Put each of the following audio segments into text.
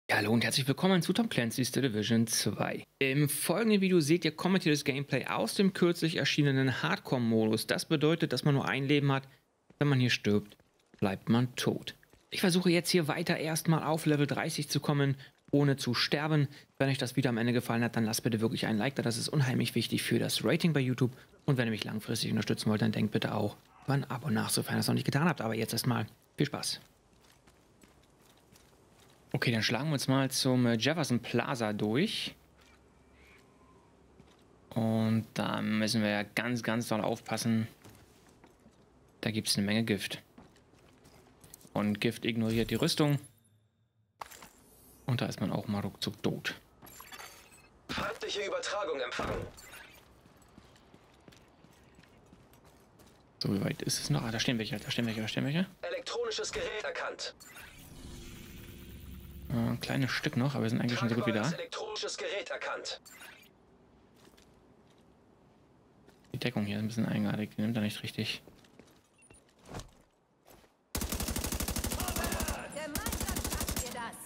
Ja, hallo und herzlich willkommen zu Tom Clancy's The Division 2. Im folgenden Video seht ihr kommentiertes Gameplay aus dem kürzlich erschienenen Hardcore-Modus. Das bedeutet, dass man nur ein Leben hat. Wenn man hier stirbt, bleibt man tot. Ich versuche jetzt hier weiter erstmal auf Level 30 zu kommen, ohne zu sterben. Wenn euch das Video am Ende gefallen hat, dann lasst bitte wirklich ein Like da. Das ist unheimlich wichtig für das Rating bei YouTube. Und wenn ihr mich langfristig unterstützen wollt, dann denkt bitte auch über ein Abo nach, sofern ihr es noch nicht getan habt. Aber jetzt erstmal viel Spaß. Okay, dann schlagen wir uns mal zum Jefferson Plaza durch. Und da müssen wir ja ganz doll aufpassen. Da gibt es eine Menge Gift. Und Gift ignoriert die Rüstung. Und da ist man auch mal ruckzuck tot. Feindliche Übertragung empfangen. So, wie weit ist es noch? Ah, da stehen welche, da stehen welche. Elektronisches Gerät erkannt. Ein kleines Stück noch, aber wir sind eigentlich schon so gut wie da. Elektronisches Gerät erkannt. Die Deckung hier ist ein bisschen eigenartig, die nimmt er nicht richtig. Gemeinsam schaffen wir das.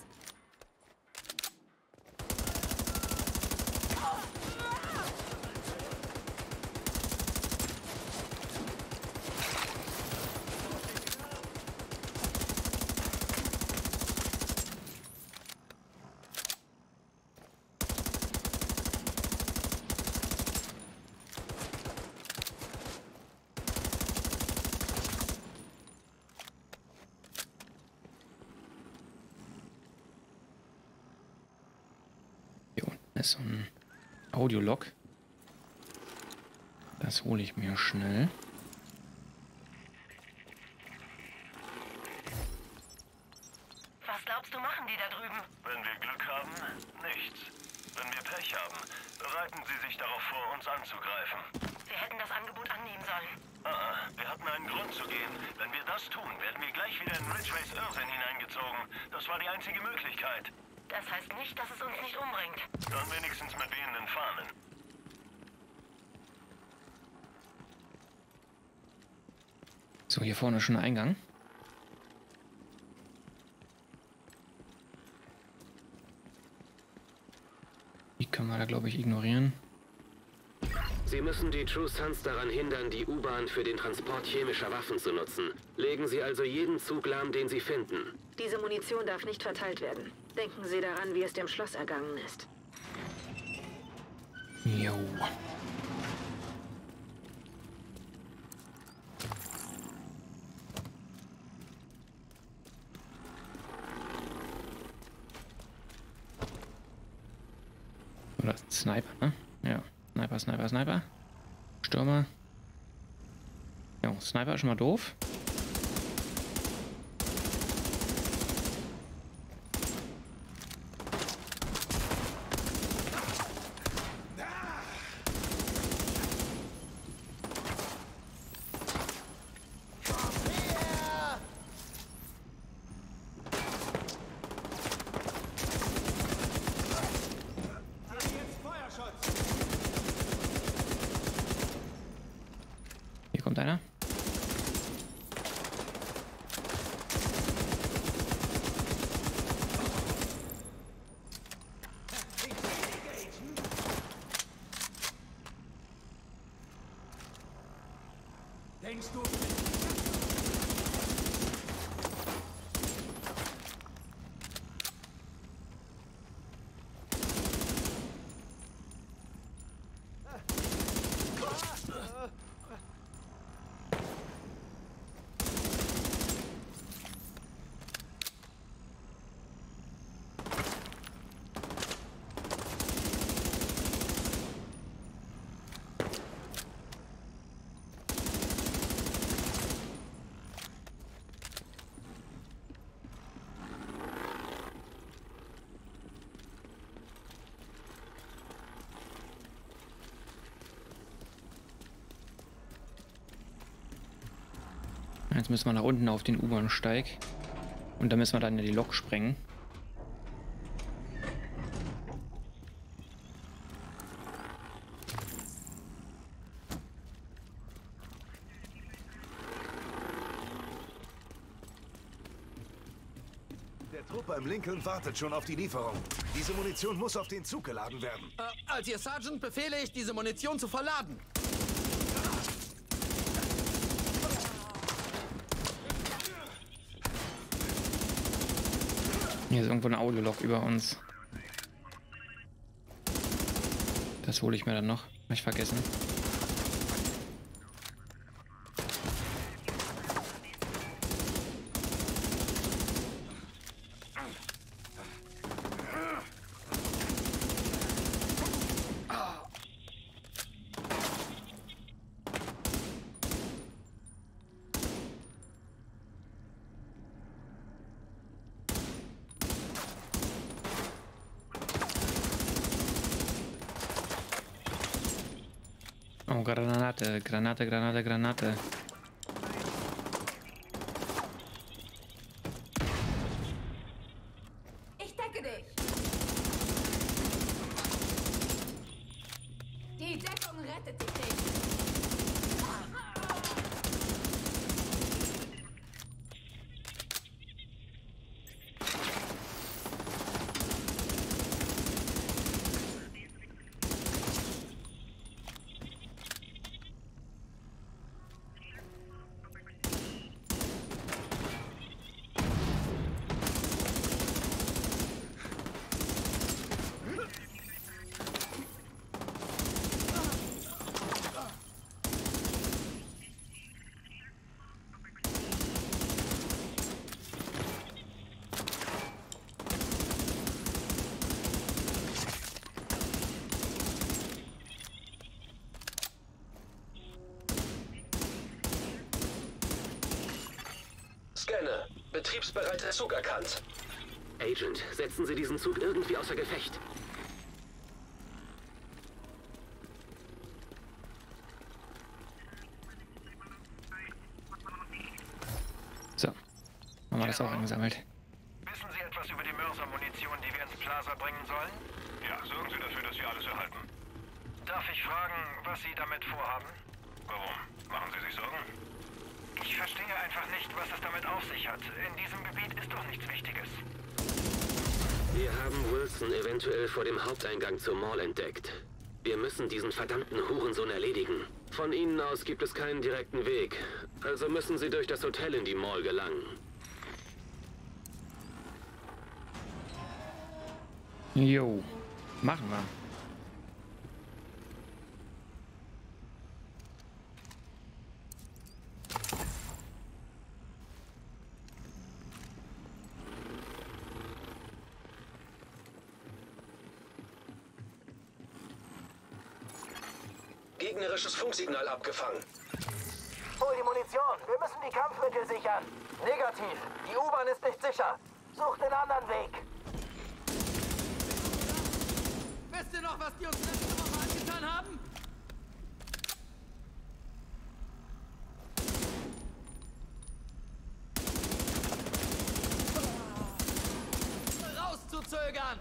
Hier unten ist so ein Audiolog. Das hole ich mir schnell. Was glaubst du, machen die da drüben? Wenn wir Glück haben, nichts. Wenn wir Pech haben, bereiten sie sich darauf vor, uns anzugreifen. Wir hätten das Angebot annehmen sollen. Wir hatten einen Grund zu gehen. Wenn wir das tun, werden wir gleich wieder in Ridgeways Irrsinn hineingezogen. Das war die einzige Möglichkeit. Das heißt nicht, dass es uns nicht umbringt. Dann wenigstens mit wehenden Fahnen. So, hier vorne ist schon ein Eingang. Die können wir da, glaube ich, ignorieren. Sie müssen die True Sons daran hindern, die U-Bahn für den Transport chemischer Waffen zu nutzen. Legen Sie also jeden Zug lahm, den Sie finden. Diese Munition darf nicht verteilt werden. Denken Sie daran, wie es dem Schloss ergangen ist. Jo. Oder Sniper, ne? Ja. Sniper. Stürmer. Jo, Sniper ist schon mal doof. Hier kommt einer. Denkst du? Jetzt müssen wir nach unten auf den U-Bahnsteig. Und da müssen wir dann in die Lok sprengen. Der Trupp beim Abraham Lincoln wartet schon auf die Lieferung. Diese Munition muss auf den Zug geladen werden. Als Ihr Sergeant befehle ich, diese Munition zu verladen. Hier ist irgendwo ein Audiolog über uns. Das hole ich mir dann noch. Hab ich vergessen. Oh, Granate, Granate, Granate, Granate. Ich decke dich. Die Deckung rettet dich nicht. Scanne. Betriebsbereiter Zug erkannt. Agent, setzen Sie diesen Zug irgendwie außer Gefecht. So. Haben wir das auch eingesammelt. Wissen Sie etwas über die Mörsermunition, die wir ins Plaza bringen sollen? Ja, sorgen Sie dafür, dass wir alles erhalten. Darf ich fragen, was Sie damit vorhaben? Warum? Machen Sie sich Sorgen? Ich verstehe einfach nicht, was es damit auf sich hat. In diesem Gebiet ist doch nichts Wichtiges. Wir haben Wilson eventuell vor dem Haupteingang zur Mall entdeckt. Wir müssen diesen verdammten Hurensohn erledigen. Von Ihnen aus gibt es keinen direkten Weg. Also müssen Sie durch das Hotel in die Mall gelangen. Jo. Machen wir. Gegnerisches Funksignal abgefangen. Hol die Munition. Wir müssen die Kampfmittel sichern. Negativ. Die U-Bahn ist nicht sicher. Sucht den anderen Weg. Wisst ihr noch, was die uns letzte Woche angetan haben? Rauszuzögern!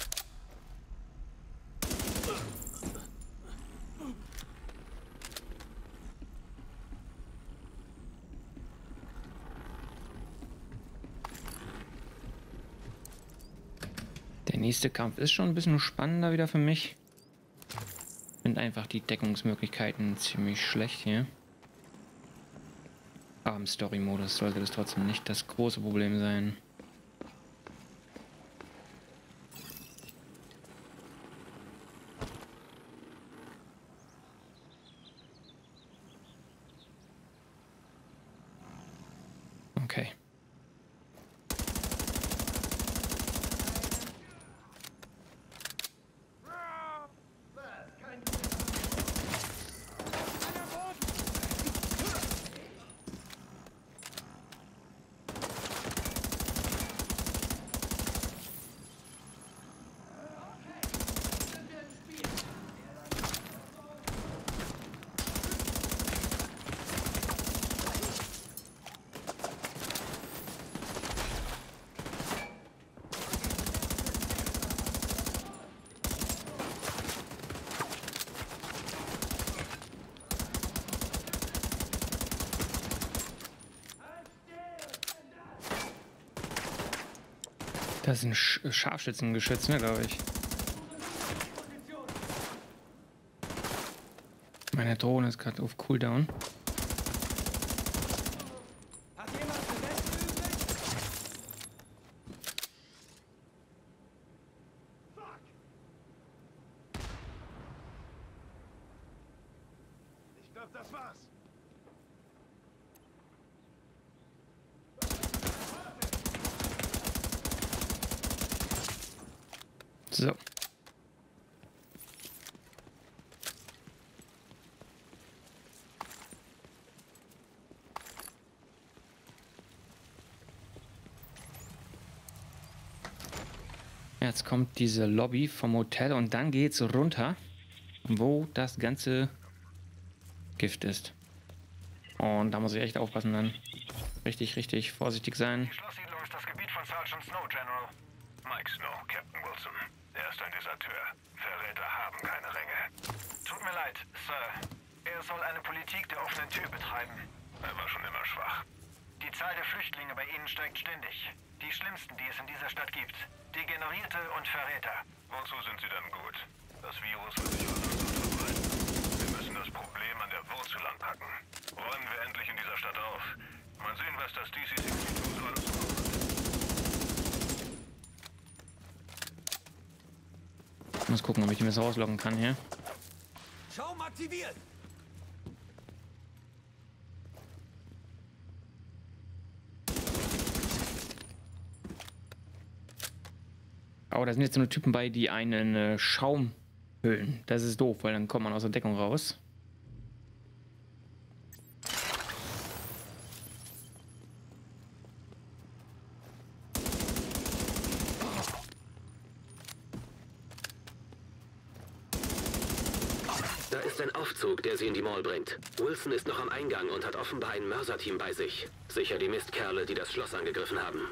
Der nächste Kampf ist schon ein bisschen spannender wieder für mich. Ich finde einfach die Deckungsmöglichkeiten ziemlich schlecht hier. Aber im Story-Modus sollte das trotzdem nicht das große Problem sein. Okay. Das ist ein Scharfschützengeschütz, ne, glaube ich. Meine Drohne ist gerade auf Cooldown. Ich glaube, das war's. So. Jetzt kommt diese Lobby vom Hotel und dann geht's runter, wo das ganze Gift ist. Und da muss ich echt aufpassen dann. Richtig vorsichtig sein. Die Schlosssiedlung ist das Gebiet von Sergeant Snow, General. Mike Snow, Captain Wilson. Er ist ein Deserteur. Verräter haben keine Ränge. Tut mir leid, Sir. Er soll eine Politik der offenen Tür betreiben. Er war schon immer schwach. Die Zahl der Flüchtlinge bei Ihnen steigt ständig. Die schlimmsten, die es in dieser Stadt gibt. Degenerierte und Verräter. Wozu sind sie denn gut? Das Virus wird sich aus uns verbreiten. Wir müssen das Problem an der Wurzel anpacken. Räumen wir endlich in dieser Stadt auf. Mal sehen, was das DC-62 so alles macht. Ich muss gucken, ob ich mir das rausloggen kann hier. Schaum aktiviert. Aber da sind jetzt so eine Typen bei, die einen Schaum hüllen. Das ist doof, weil dann kommt man aus der Deckung raus. Da ist ein Aufzug, der sie in die Mall bringt. Wilson ist noch am Eingang und hat offenbar ein Mörserteam bei sich. Sicher die Mistkerle, die das Schloss angegriffen haben.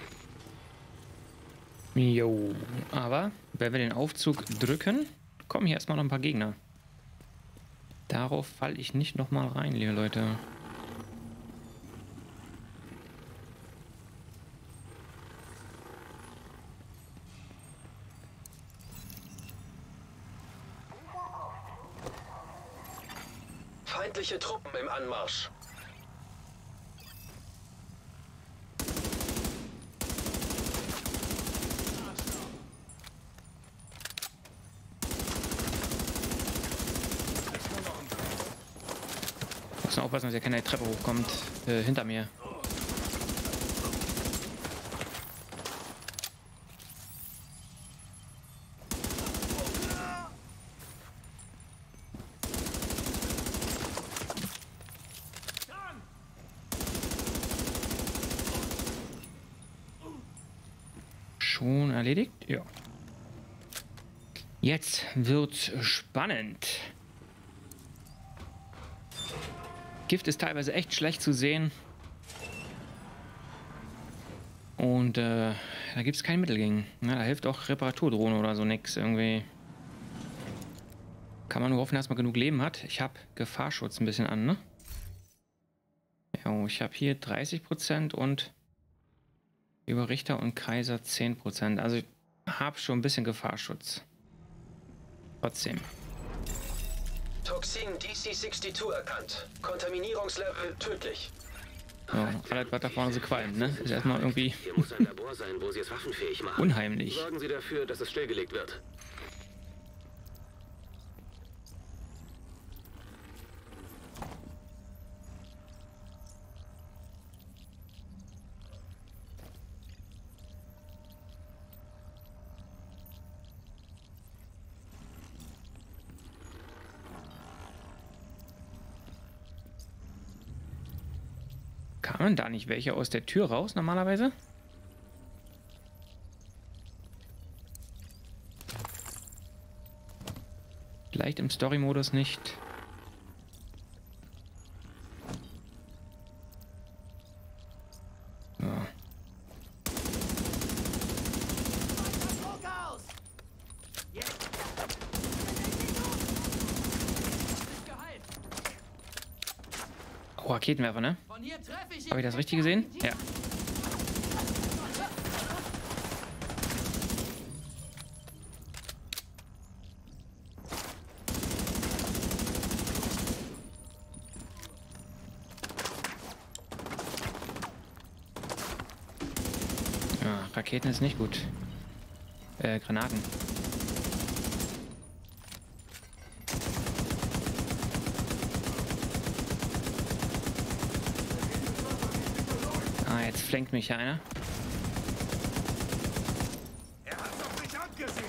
Jo, aber wenn wir den Aufzug drücken, kommen hier erstmal noch ein paar Gegner. Darauf falle ich nicht nochmal rein, liebe Leute. Feindliche Truppen im Anmarsch. Muss nur aufpassen, dass ja keine Treppe hochkommt hinter mir. Schon erledigt? Ja. Jetzt wird's spannend. Gift ist teilweise echt schlecht zu sehen. Und da gibt es kein Mittel gegen. Ja, da hilft auch Reparaturdrohne oder so nix irgendwie. Kann man nur hoffen, dass man genug Leben hat. Ich habe Gefahrschutz ein bisschen an, ne? Ja, ich habe hier 30% und über Richter und Kaiser 10%. Also ich habe schon ein bisschen Gefahrschutz. Trotzdem. Toxin DC-62 erkannt. Kontaminierungslevel tödlich. So, alles, was da vorne so qualmt, ne? Ist erstmal irgendwie Hier muss ein Labor sein, wo sie es waffenfähig machen. unheimlich. Sorgen Sie dafür, dass es stillgelegt wird. Kamen da nicht welche aus der Tür raus normalerweise? Vielleicht im Story-Modus nicht. Ja. Oh, Raketenwerfer, ne? Habe ich das richtig gesehen? Ja. Raketen ist nicht gut. Granaten. Ah, jetzt flankt mich einer. Er hat auf mich abgesehen.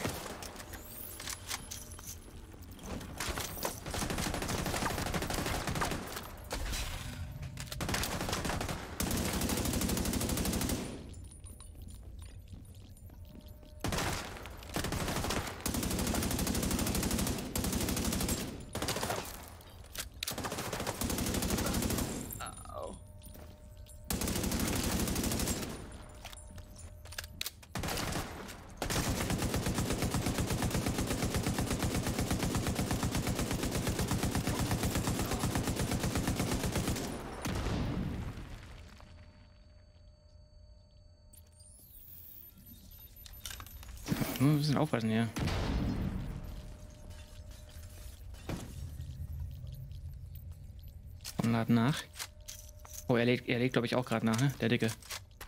Wir müssen aufpassen hier. Und laden nach. Oh, er legt glaube ich, auch gerade nach, ne? Der Dicke.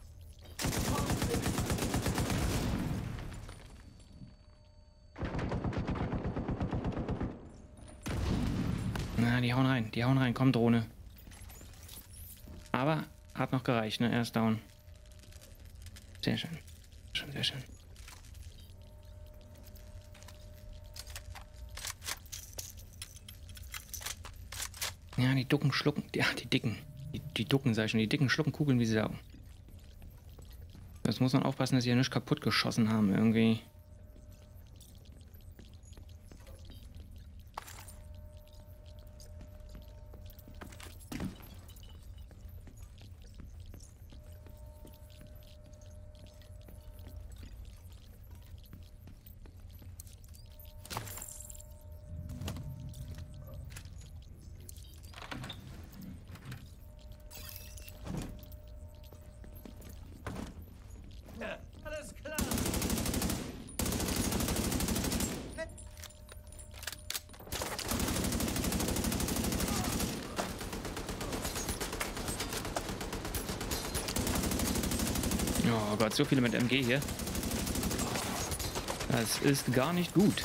Na, die hauen rein, komm, Drohne. Aber hat noch gereicht, ne? Er ist down. Sehr schön. Sehr schön. Ja, die Ducken schlucken. Ja, die Dicken. Die Ducken, sag ich schon. Die Dicken schlucken Kugeln wie Sau. Das muss man aufpassen, dass sie ja nicht kaputt geschossen haben, irgendwie. Alles klar. Oh Gott, so viele mit MG hier. Das ist gar nicht gut.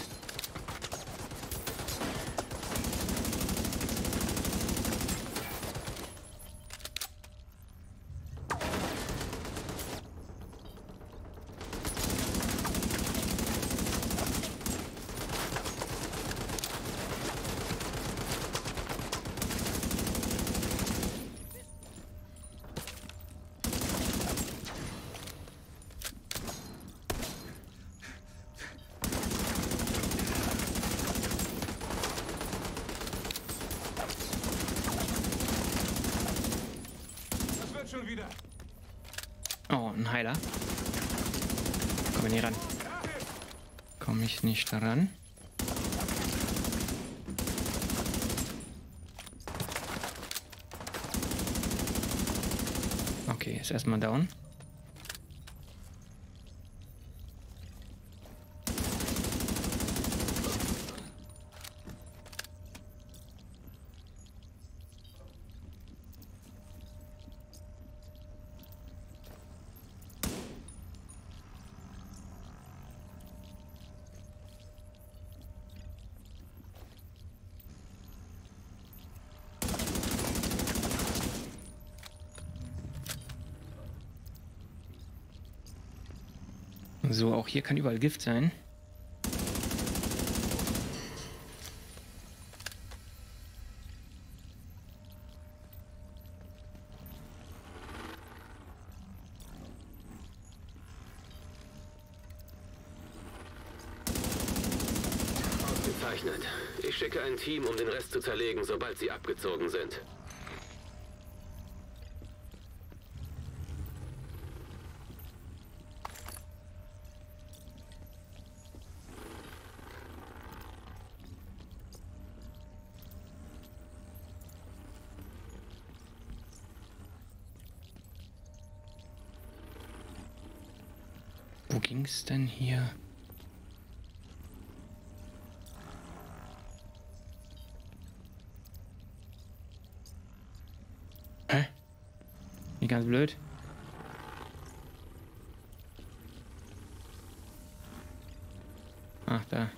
Schon wieder. Oh, ein Heiler. Komm hier ran. Komm ich nicht ran. Okay, ist erstmal down. So, auch hier kann überall Gift sein. Ausgezeichnet. Ich schicke ein Team, um den Rest zu zerlegen, sobald sie abgezogen sind. Wo ging's denn hier? Hä? Nicht ganz blöd. Ach, da.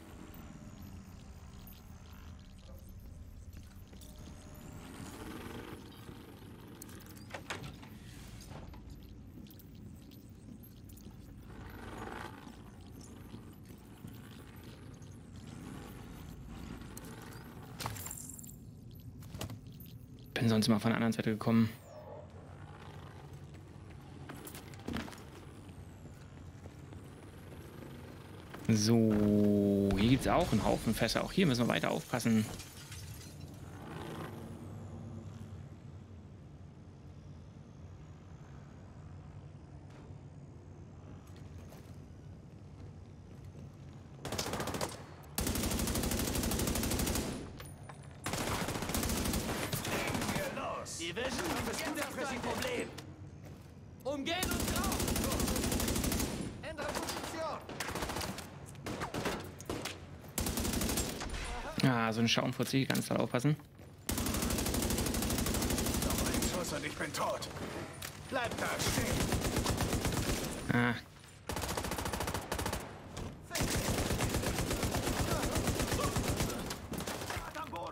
Bin sonst mal von der anderen Seite gekommen. So, hier gibt es auch einen Haufen Fässer. Auch hier müssen wir weiter aufpassen. Die Vision, bist du das Problem? Umgehen und drauf! Ändere Position! Ah, so ein Schaumfuzzi, ganz toll aufpassen. Noch ein Schuss und ich bin tot. Bleib da stehen. Ah. Am Boden.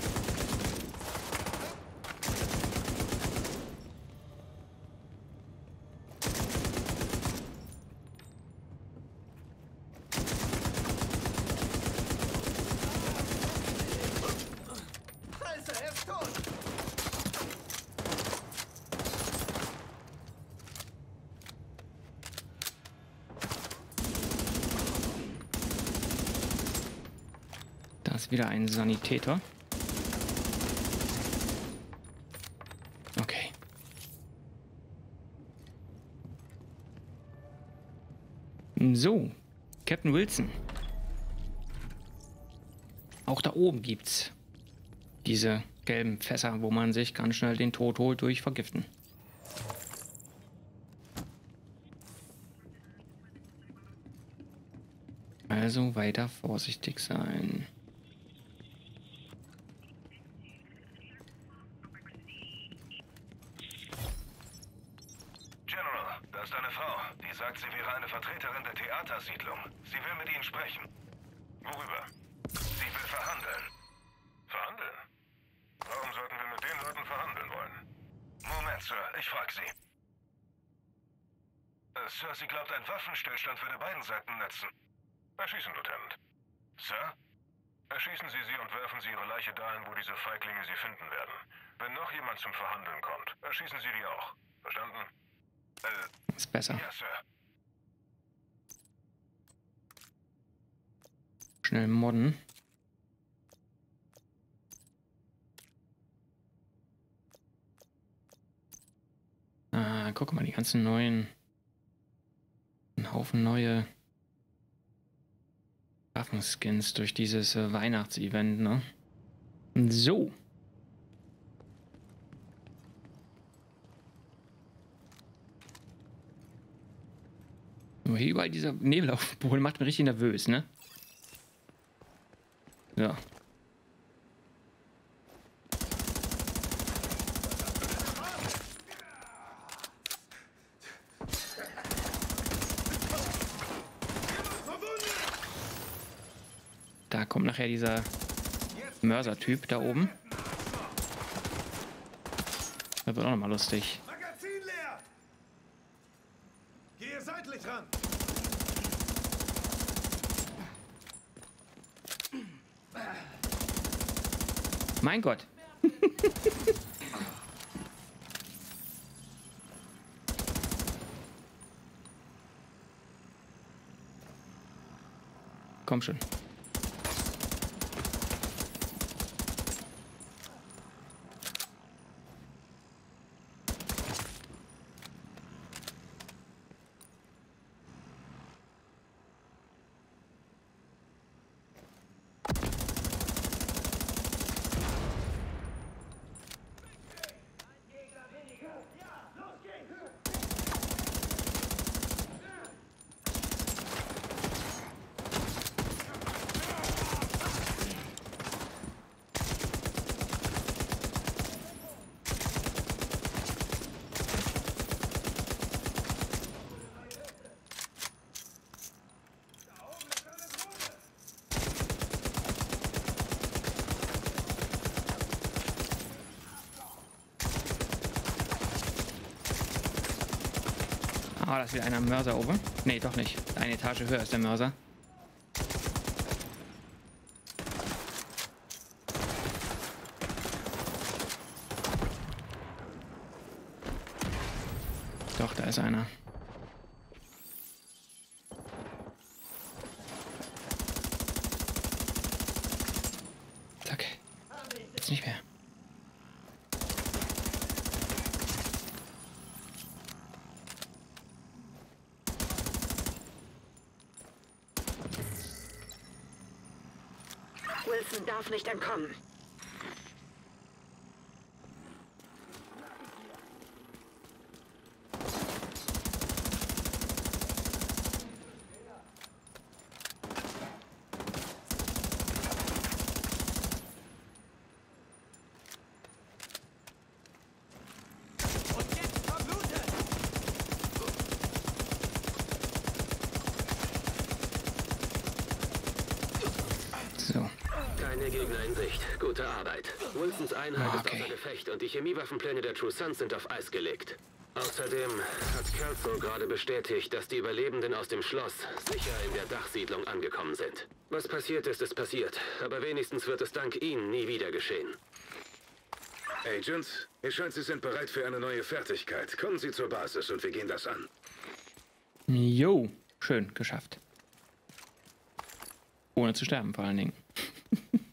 Scheiße, er ist tot! Da ist wieder ein Sanitäter. Okay. So, Captain Wilson. Auch da oben gibt's diese gelben Fässer, wo man sich ganz schnell den Tod holt durch Vergiften. Also weiter vorsichtig sein. General, da ist eine Frau. Die sagt, sie wäre eine Vertreterin der Theatersiedlung. Sie will mit Ihnen sprechen. Worüber? Sie will verhandeln. Verhandeln? Warum sollten wir mit den Leuten verhandeln wollen? Moment, Sir, ich frage Sie. Sir, sie glaubt, ein Waffenstillstand würde beiden Seiten nützen. Erschießen, Lieutenant. Sir? Erschießen Sie sie und werfen Sie Ihre Leiche dahin, wo diese Feiglinge sie finden werden. Wenn noch jemand zum Verhandeln kommt, erschießen Sie die auch. Verstanden? Ist besser. Ja, Sir. Schnell modden. Ah, guck mal, die ganzen neuen. Ein Haufen neue Waffenskins durch dieses Weihnachtsevent, ne? So. Nur hier überall dieser Nebel auf dem Boden macht mich richtig nervös, ne? Ja. Da kommt nachher dieser Mörser-Typ da oben. Das wird auch nochmal lustig. Magazin leer! Gehe seitlich ran! Mein Gott. Komm schon. Ah, da ist wieder einer Mörser oben. Nee, doch nicht. Eine Etage höher ist der Mörser. Doch, da ist einer. Zack. Jetzt nicht mehr. Wilson darf nicht entkommen. So. Keine Gegner in Sicht. Gute Arbeit. Wilsons Einheit ist außer Gefecht und die Chemiewaffenpläne der True Sons sind auf Eis gelegt. Außerdem hat Kelso gerade bestätigt, dass die Überlebenden aus dem Schloss sicher in der Dachsiedlung angekommen sind. Was passiert ist, ist passiert. Aber wenigstens wird es dank ihnen nie wieder geschehen. Agents, es scheint, Sie sind bereit für eine neue Fertigkeit. Kommen Sie zur Basis und wir gehen das an. Jo, schön, geschafft. Ohne zu sterben vor allen Dingen.